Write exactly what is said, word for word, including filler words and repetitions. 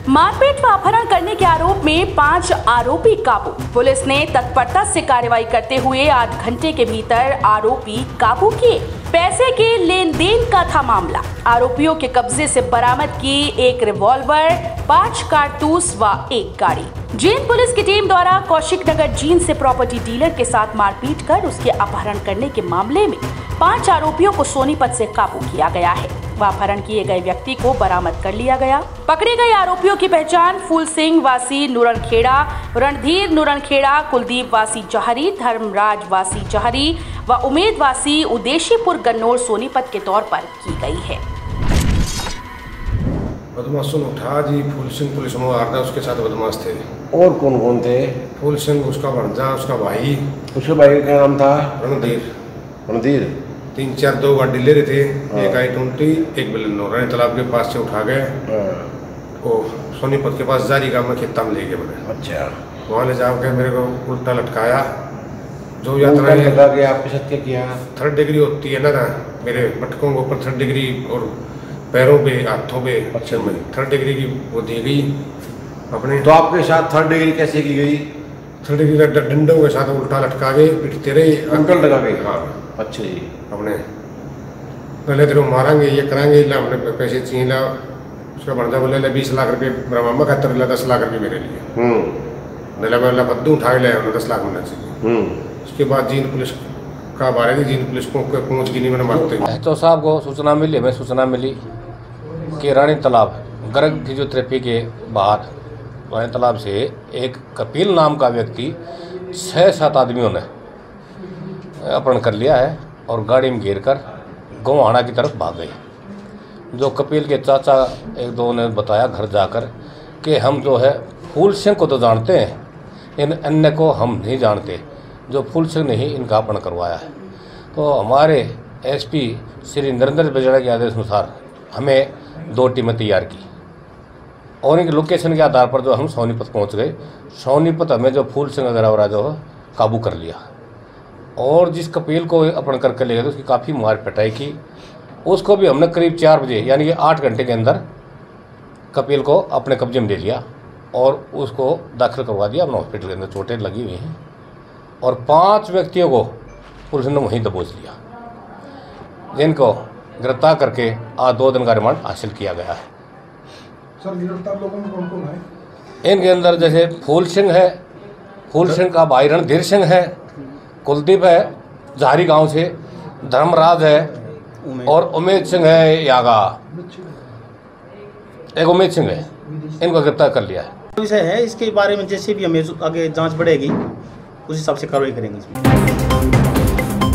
मारपीट व अपहरण करने के आरोप में पांच आरोपी काबू। पुलिस ने तत्परता से कार्रवाई करते हुए आठ घंटे के भीतर आरोपी काबू किए। पैसे के लेन देन का था मामला। आरोपियों के कब्जे से बरामद की एक रिवॉल्वर, पांच कारतूस व एक गाड़ी। जींद पुलिस की टीम द्वारा कौशिक नगर जींद से प्रॉपर्टी डीलर के साथ मारपीट कर उसके अपहरण करने के मामले में पांच आरोपियों को सोनीपत से काबू किया गया है। अपहरण किए गए व्यक्ति को बरामद कर लिया गया। पकड़े गए आरोपियों की पहचान फूल सिंह वासी नुरणखेड़ा, रणधीर नुरणखेड़ा, कुलदीप वासी चहरी, धर्मराज वासी चहरी व उमेद वासी उदेशीपुर गन्नौर सोनीपत के तौर पर की गई है। बदमाशों ने उठा जी फूल सिंह पुलिस में आ उसके साथ बदमाश थे। और कौन कौन थे? फूल सिंह, उसका भंजा, उसका भाई। उसके भाई का नाम था रणधीर। रणधीर तीन चार दो गाड़ी ले रहे थे। हाँ। एक आई ट्वेंटी, एक बलेनो रानी तालाब के पास से उठा गए। हाँ। वो सोनीपत के पास जारी गांव में खेता में ले गए बोले। अच्छा। वहाँ ले जाकर मेरे को उल्टा लटकाया। जो यात्रा लगा के आपके साथ क्या किया? थर्ड डिग्री होती है ना, मेरे मटकों के ऊपर थर्ड डिग्री और पैरों पे, हाथों पे। अच्छा। में थर्ड डिग्री की वो दी गई अपने। तो आपके साथ थर्ड डिग्री कैसे की गई? थर्ड डिग्री डंडों के साथ उल्टा लटका के पिटते रहे। अंकल लगा गए? हाँ। अच्छा जी। अपने पहले तेरे मारेंगे, ये कराएंगे, ला हमने पैसे चाहिए, ला। उसका बंदा बोले ला बीस लाख रुपये मेरा मामा का तर ला दस लाख रुपये मेरे लिए। हम्म ला मैं बद्दू उठा ले उन्हें दस लाख मिलना चाहिए। उसके बाद जींद पुलिस का बारे में जींद पुलिस को पहुँच गई, नहीं मैंने मारते। तो साहब को सूचना मिली, हमें सूचना मिली कि रानी तालाब गर्ग फिजियोथेरेपी के बाहर रानी तालाब से एक कपिल नाम का व्यक्ति छः सात आदमियों ने अपहरण कर लिया है और गाड़ी में घेर कर गोहाना की तरफ भाग गई। जो कपिल के चाचा एक दो ने बताया घर जाकर कि हम जो है फूल सिंह को तो जानते हैं, इन अन्य को हम नहीं जानते। जो फूल सिंह ने ही इनका अपहरण करवाया है। तो हमारे एसपी श्री नरेंद्र बजड़ा के आदेश अनुसार हमें दो टीमें तैयार की और इनके लोकेशन के आधार पर जो हम सोनीपत पहुंच गए। सोनीपत हमें जो फूल सिंह वगैरह जो है काबू कर लिया और जिस कपिल को अपहरण करके ले गए तो उसकी काफ़ी मार पिटाई की। उसको भी हमने करीब चार बजे यानी कि आठ घंटे के अंदर कपिल को अपने कब्जे में ले लिया और उसको दाखिल करवा दिया अपने हॉस्पिटल के अंदर। चोटें लगी हुई हैं और पांच व्यक्तियों को पुलिस ने वहीं दबोच लिया, जिनको गिरफ्तार करके आज दो दिन का रिमांड हासिल किया गया है। सर गिरफ्तार लोगों में कौन कौन है? इनके अंदर जैसे फूल सिंह है, फूल सिंह का भाई रणधीर सिंह है, कुलदीप है जहारी गांव से, धर्मराज है और उमेद सिंह है यागा, एक उमेद सिंह है। इनको गिरफ्तार कर लिया है। विषय है इसके बारे में जैसे भी हमें आगे जांच बढ़ेगी उस हिसाब से कार्रवाई करेंगे इसमें।